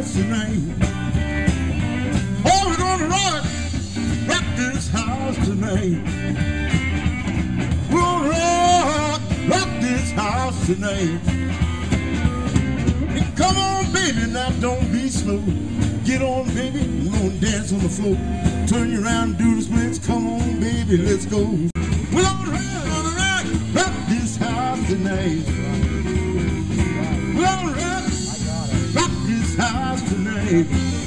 house tonight. Oh, we're gonna rock this house tonight. We're gonna rock this house tonight. Hey, come on, baby, now don't be slow. Get on, baby, we're gonna dance on the floor. Turn you around, do the splits. Come on, baby, let's go. We're gonna rock this house tonight. We're gonna rock this house tonight.